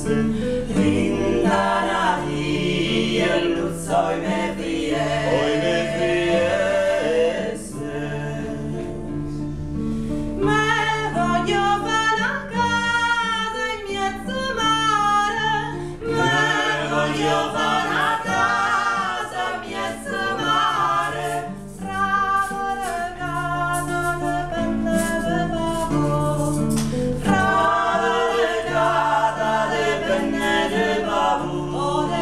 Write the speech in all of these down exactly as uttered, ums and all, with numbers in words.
Rintanati e luzzoi me friese. Me voglio fare una casa in mezzo mare, me voglio fare una casa in mezzo mare, strada regata de penne de pavo, strada regata de penne de pavo, oh de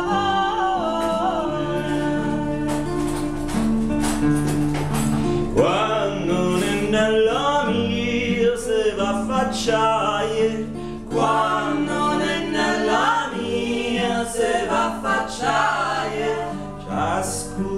pavo. Quando nella mia se va a facciaie, quando nella mia se va a facciaie, ciascuno